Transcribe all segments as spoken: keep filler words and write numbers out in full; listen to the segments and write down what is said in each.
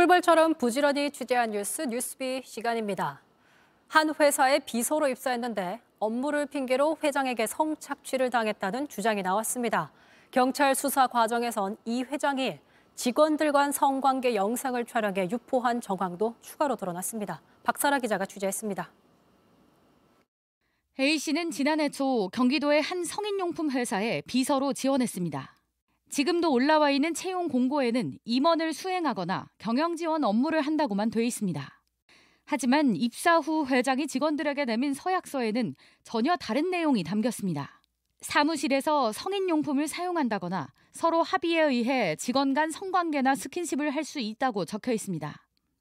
꿀벌처럼 부지런히 취재한 뉴스 뉴스비 시간입니다. 한 회사에 비서로 입사했는데 업무를 핑계로 회장에게 성착취를 당했다는 주장이 나왔습니다. 경찰 수사 과정에선 이 회장이 직원들 간 성관계 영상을 촬영해 유포한 정황도 추가로 드러났습니다. 박사라 기자가 취재했습니다. A씨는 지난해 초 경기도의 한 성인용품 회사에 비서로 지원했습니다. 지금도 올라와 있는 채용 공고에는 임원을 수행하거나 경영 지원 업무를 한다고만 돼 있습니다. 하지만 입사 후 회장이 직원들에게 내민 서약서에는 전혀 다른 내용이 담겼습니다. 사무실에서 성인용품을 사용한다거나 서로 합의에 의해 직원 간 성관계나 스킨십을 할 수 있다고 적혀 있습니다.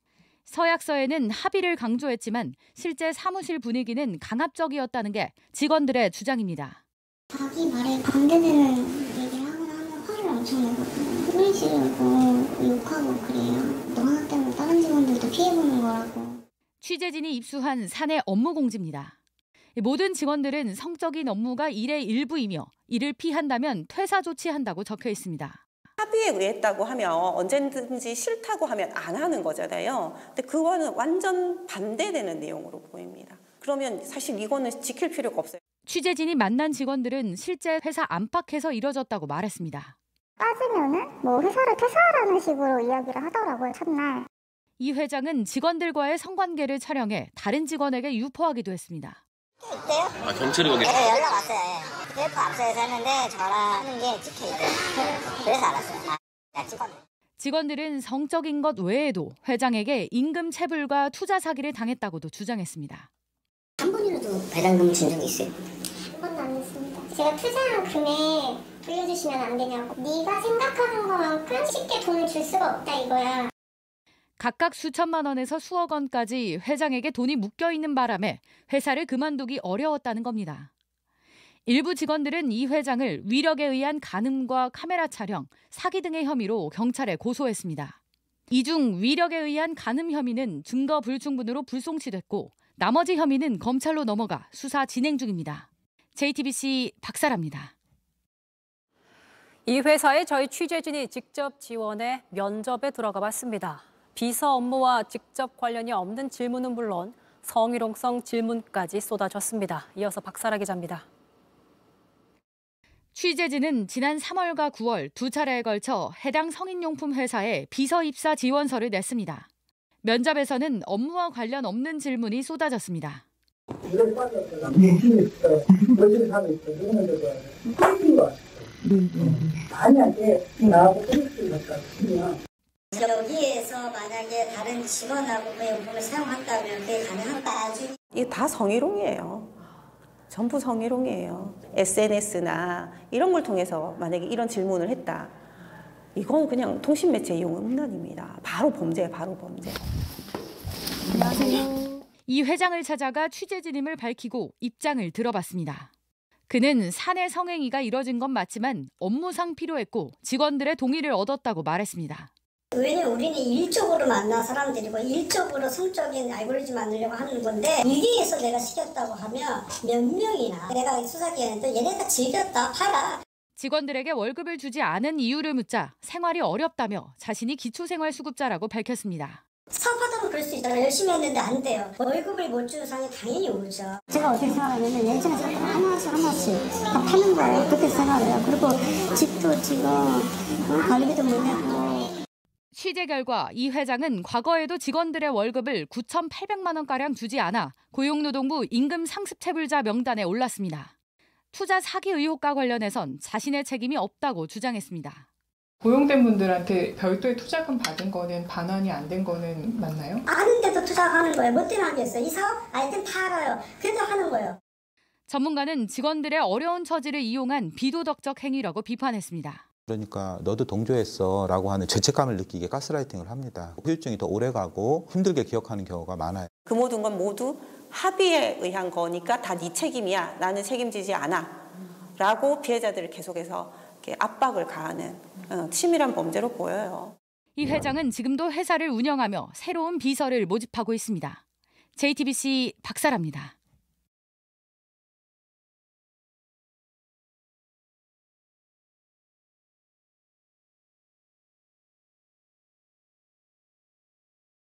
서약서에는 합의를 강조했지만 실제 사무실 분위기는 강압적이었다는 게 직원들의 주장입니다. 자기 말에 반대되는 얘기를 하거나 하면 화를 엄청 내거든요. 소리 지르고 욕하고 그래요. 너 하나 때문에 다른 직원들도 피해보는 거라고. 취재진이 입수한 사내 업무 공지입니다. 모든 직원들은 성적인 업무가 일의 일부이며 이를 피한다면 퇴사 조치한다고 적혀 있습니다. 합의에 의했다고 하면 언제든지 싫다고 하면 안 하는 거잖아요. 근데 그거는 완전 반대되는 내용으로 보입니다. 그러면 사실 이거는 지킬 필요가 없어요. 취재진이 만난 직원들은 실제 회사 안팎에서 이뤄졌다고 말했습니다. 따지면은 뭐 회사를 퇴사하라는 식으로 이야기를 하더라고요, 첫날. 이 회장은 직원들과의 성관계를 촬영해 다른 직원에게 유포하기도 했습니다. 있대요? 아, 경찰이 거기? 네, 연락 왔어요. 텔레폰 앞서에서 했는데 전화하는 게 찍혀있대요. 그래서 알았어요. 아, 찍었네. 직원들은 성적인 것 외에도 회장에게 임금 체불과 투자 사기를 당했다고도 주장했습니다. 한 번이라도 배당금 준 적 있어요? 한 번도 안 했습니다. 제가 투자한 금액 돌려주시면 안 되냐고. 네가 생각하는 것만큼 쉽게 돈을 줄 수가 없다 이거야. 각각 수천만 원에서 수억 원까지 회장에게 돈이 묶여있는 바람에 회사를 그만두기 어려웠다는 겁니다. 일부 직원들은 이 회장을 위력에 의한 간음과 카메라 촬영, 사기 등의 혐의로 경찰에 고소했습니다. 이 중 위력에 의한 간음 혐의는 증거 불충분으로 불송치됐고 나머지 혐의는 검찰로 넘어가 수사 진행 중입니다. 제이티비씨 박사라입니다. 이 회사에 저희 취재진이 직접 지원해 면접에 들어가 봤습니다. 비서 업무와 직접 관련이 없는 질문은 물론 성희롱성 질문까지 쏟아졌습니다. 이어서 박사라 기자입니다. 취재진은 지난 삼월과 구월 두 차례에 걸쳐 해당 성인용품 회사에 비서 입사 지원서를 냈습니다. 면접에서는 업무와 관련 없는 질문이 쏟아졌습니다. 여기에서 만약에 다른 직원하고 그 용품을 사용한다면 그게 가능한가? 이게 다 성희롱이에요. 전부 성희롱이에요. 에스엔에스나 이런 걸 통해서 만약에 이런 질문을 했다. 이건 그냥 통신매체 이용 음란입니다. 바로 범죄, 바로 범죄. 이 회장을 찾아가 취재진임을 밝히고 입장을 들어봤습니다. 그는 사내 성행위가 이뤄진 건 맞지만 업무상 필요했고 직원들의 동의를 얻었다고 말했습니다. 왜냐면 우리는 일적으로 만난 사람들이고 일적으로 성적인 알고리즘 만들려고 하는 건데 일기에서 내가 시켰다고 하면 몇 명이나 내가 수사기관에도 얘네가 즐겼다 팔아. 직원들에게 월급을 주지 않은 이유를 묻자 생활이 어렵다며 자신이 기초생활수급자라고 밝혔습니다. 사업하다면 그럴 수 있잖아요. 열심히 했는데 안 돼요. 월급을 못 주는 상황이 당연히 오죠. 제가 어떻게 생각하냐면 예전에 하나씩 하나씩 다 파는 거예요. 그렇게 생각해요. 그리고 집도 지금 관리비도 못 내고. 취재 결과 이 회장은 과거에도 직원들의 월급을 구천팔백만 원가량 주지 않아 고용노동부 임금 상습체불자 명단에 올랐습니다. 투자 사기 의혹과 관련해선 자신의 책임이 없다고 주장했습니다. 고용된 분들한테 별도의 투자금 받은 거는 반환이 안 된 거는 맞나요? 아는데도 투자하는 거예요. 뭐 때문에 하겠어요? 이 사업? 아이들 다 알아요. 그래도 하는 거예요. 전문가는 직원들의 어려운 처지를 이용한 비도덕적 행위라고 비판했습니다. 그러니까 너도 동조했어 라고 하는 죄책감을 느끼게 가스라이팅을 합니다. 후유증이 더 오래가고 힘들게 기억하는 경우가 많아요. 그 모든 건 모두 합의에 의한 거니까 다 네 책임이야. 나는 책임지지 않아. 라고 피해자들을 계속해서 이렇게 압박을 가하는 치밀한 범죄로 보여요. 이 회장은 지금도 회사를 운영하며 새로운 비서를 모집하고 있습니다. 제이티비씨 박사라입니다.